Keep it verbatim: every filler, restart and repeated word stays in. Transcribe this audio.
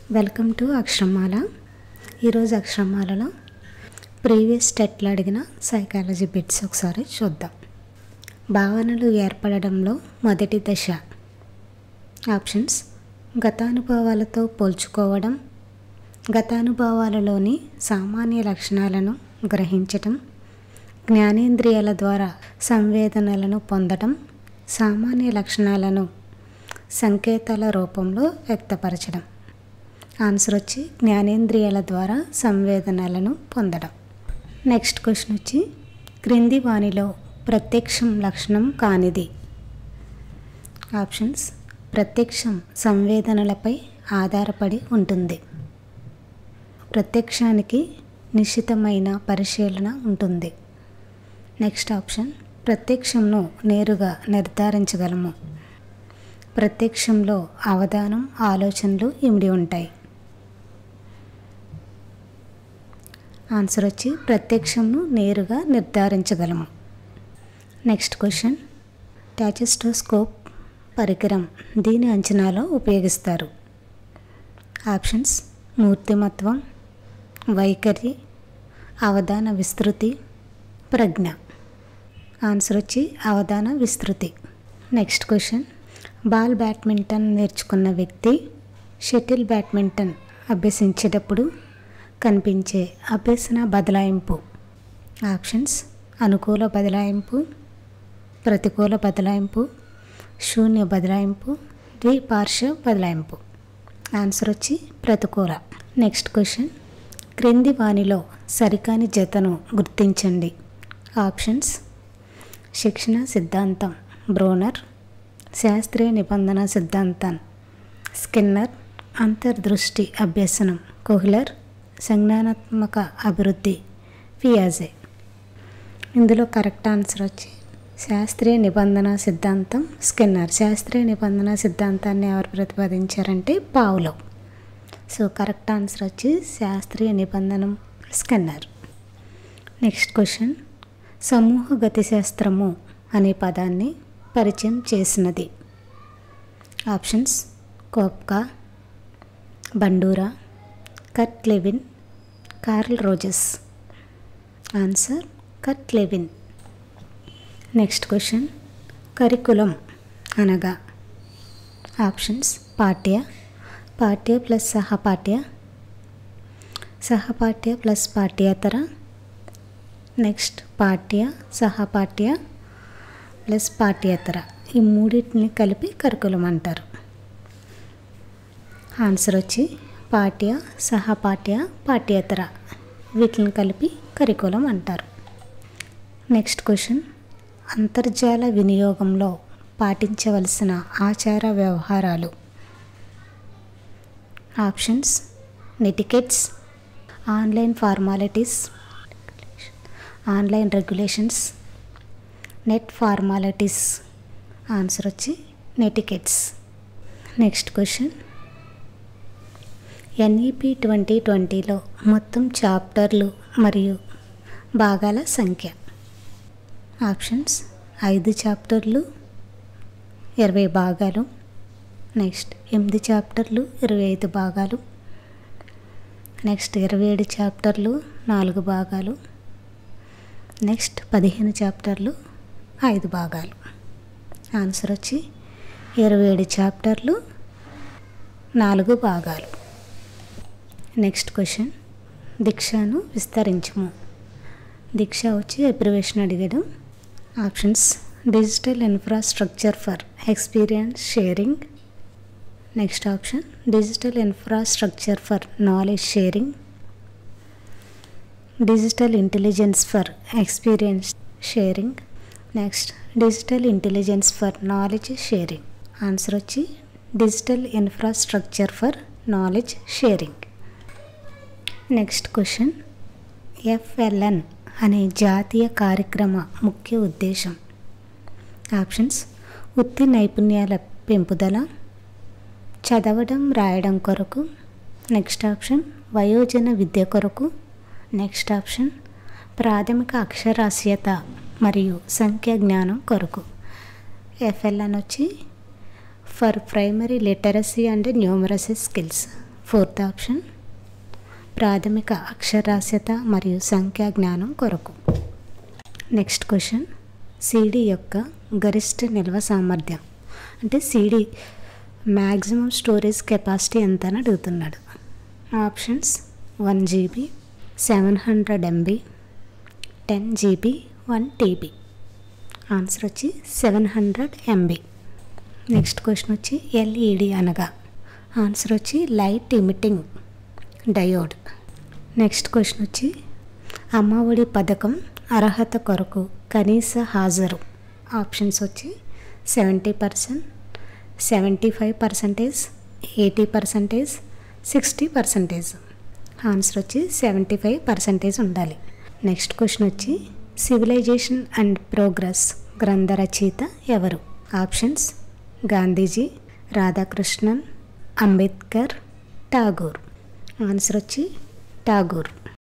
Welcome to అక్షరమాల. ఈరోజు అక్షరమాలలో previous టెట్లో అడిగిన సైకాలజీ బిట్స్ ఒకసారి చూద్దాం. భావనలు ఏర్పడడంలో మొదటి దశ. ఆప్షన్స్: గతానుభవాలతో పోల్చుకోవడం, గతానుభవాలలోని సామాన్య లక్షణాలను గ్రహించటం, జ్ఞానేంద్రియాల ద్వారా సంవేదనలను పొందడం, సామాన్య లక్షణాలను సంకేతాల రూపంలో వ్యక్తపరచడం. ఆన్సర్ వచ్చి జ్ఞానేంద్రియాల ద్వారా సంవేదనలను పొందడం. నెక్స్ట్ క్వశ్చన్ వచ్చి క్రింది వానిలో ప్రత్యక్షం లక్షణం కానిది. ఆప్షన్స్: ప్రత్యక్షం సంవేదనలపై ఆధారపడి ఉంటుంది. ప్రత్యక్షానికి నిశ్చితమైన పరిశీలన ఉంటుంది. నెక్స్ట్ ఆప్షన్: ప్రత్యక్షంను నేరుగా నిర్ధారించగలము. ప్రత్యక్షంలో అవధానం, ఆలోచనలు ఇమిడి ఉంటాయి. ఆన్సర్ వచ్చి ప్రత్యక్షంను నేరుగా నిర్ధారించగలము. నెక్స్ట్ క్వశ్చన్: టాచెస్టోస్కోప్ పరికరం దీని అంచనాలో ఉపయోగిస్తారు. ఆప్షన్స్: మూర్తిమత్వం, వైఖరి, అవధాన విస్తృతి, ప్రజ్ఞ. ఆన్సర్ వచ్చి అవధాన విస్తృతి. నెక్స్ట్ క్వశ్చన్: బాల్ బ్యాడ్మింటన్ నేర్చుకున్న వ్యక్తి షటిల్ బ్యాడ్మింటన్ అభ్యసించేటప్పుడు కనిపించే అభ్యసన బదలాయింపు. ఆప్షన్స్: అనుకూల బదలాయింపు, ప్రతికూల బదలాయింపు, శూన్య బదలాయింపు, ద్విపార్శ్వ బదలాయింపు. ఆన్సర్ వచ్చి ప్రతికూల. నెక్స్ట్ క్వశ్చన్: క్రింది వానిలో సరికాని జతను గుర్తించండి. ఆప్షన్స్: శిక్షణ సిద్ధాంతం బ్రోనర్, శాస్త్రీయ నిబంధన సిద్ధాంతం స్కిన్నర్, అంతర్దృష్టి అభ్యసనం కోహ్లర్, సంజ్ఞానాత్మక అభివృద్ధి పియాజే. ఇందులో కరెక్ట్ ఆన్సర్ వచ్చి శాస్త్రీయ నిబంధన సిద్ధాంతం స్కిన్నర్. శాస్త్రీయ నిబంధన సిద్ధాంతాన్ని ఎవరు ప్రతిపాదించారంటే పావ్లో. సో కరెక్ట్ ఆన్సర్ వచ్చి శాస్త్రీయ నిబంధనం స్కిన్నర్. నెక్స్ట్ క్వశ్చన్: సమూహ గతిశాస్త్రము అనే పదాన్ని పరిచయం చేసినది. Options: Koffka, Bandura, Kurt Lewin, Carl Rogers. Answer Kurt Lewin. Next question: curriculum అనగా. ఆప్షన్స్: పాఠ్య, పాఠ్య ప్లస్ సహపాఠ్య, సహపాఠ్య ప్లస్ పాఠ్యేతర, నెక్స్ట్ పాఠ్య, సహపాఠ్య ప్లస్ పాఠ్యేతర. ఈ మూడింటిని కలిపి కరికులం అంటారు. ఆన్సర్ వచ్చి పాఠ్య, సహపాఠ్య, పాఠ్యేతర వీటిని కలిపి కరికులం అంటారు. నెక్స్ట్ క్వశ్చన్: అంతర్జాల వినియోగంలో పాటించవలసిన ఆచార వ్యవహారాలు. Options: netiquettes, online formalities, online regulations, net formalities. Answer వచ్చి netiquettes. Next question: NEP twenty ట్వంటీలో మొత్తం చాప్టర్లు మరియు భాగాల సంఖ్య. ఆప్షన్స్: ఐదు చాప్టర్లు, ఇరవై భాగాలు, నెక్స్ట్ ఎనిమిది చాప్టర్లు, ఇరవై ఐదు భాగాలు, నెక్స్ట్ ఇరవై ఏడు చాప్టర్లు, నాలుగు భాగాలు, నెక్స్ట్ పదిహేను చాప్టర్లు, ఐదు భాగాలు. ఆన్సర్ వచ్చి ఇరవై ఏడు చాప్టర్లు, నాలుగు భాగాలు. నెక్స్ట్ క్వశ్చన్: దీక్షను విస్తరించము. దీక్ష వచ్చి అబ్రివేషన్ అడిగాడు. Options: digital infrastructure for experience sharing, next option digital infrastructure for knowledge sharing, digital intelligence for experience sharing, next digital intelligence for knowledge sharing. Answer వచ్చి digital infrastructure for knowledge sharing. Next question: FLN అనే జాతీయ కార్యక్రమ ముఖ్య ఉద్దేశం. Options: వృత్తి నైపుణ్యాల పెంపుదల, చదవడం రాయడం కొరకు, నెక్స్ట్ ఆప్షన్ వయోజన విద్య కొరకు, నెక్స్ట్ ఆప్షన్ ప్రాథమిక అక్షరాస్యత మరియు సంఖ్యా జ్ఞానం కొరకు. ఎఫ్ఎల్ఎన్ వచ్చి for primary literacy and numeracy skills. Fourth option ప్రాథమిక అక్షరాస్యత మరియు సంఖ్యా జ్ఞానం కొరకు. నెక్స్ట్ క్వశ్చన్, సీడీ యొక్క గరిష్ట నిల్వ సామర్థ్యం అంటే సీడీ మ్యాక్సిమం స్టోరేజ్ కెపాసిటీ ఎంత అని అడుగుతున్నాడు. Options one GB, seven hundred MB, ten GB, one TB. Answer వచ్చి seven hundred MB. Next question వచ్చి ఎల్ఈడి అనగా ఆన్సర్ వచ్చి light emitting diode. Next question వచ్చి అమ్మ ఒడి పథకం అర్హత కొరకు కనీస హాజరు. ఆప్షన్స్ వచ్చి seventy percent, seventy five percentage, eighty percentage, sixty percentage. Answer వచ్చి సెవెంటీ ఫైవ్ పర్సెంటేజ్ ఉండాలి. నెక్స్ట్ క్వశ్చన్ వచ్చి సివిలైజేషన్ అండ్ ప్రోగ్రెస్ గ్రంథ రచయిత ఎవరు. ఆప్షన్స్ గాంధీజీ, రాధాకృష్ణన్, అంబేద్కర్, ఠాగూర్. ఆన్సర్ వచ్చి ఠాగూర్.